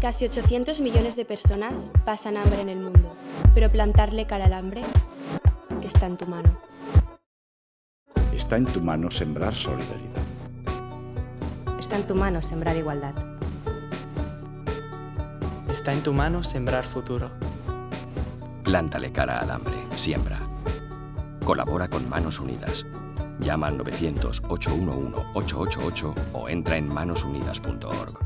Casi 800 millones de personas pasan hambre en el mundo, pero plantarle cara al hambre está en tu mano. Está en tu mano sembrar solidaridad. Está en tu mano sembrar igualdad. Está en tu mano sembrar futuro. Plántale cara al hambre, siembra. Colabora con Manos Unidas. Llama al 900-811-888 o entra en manosunidas.org.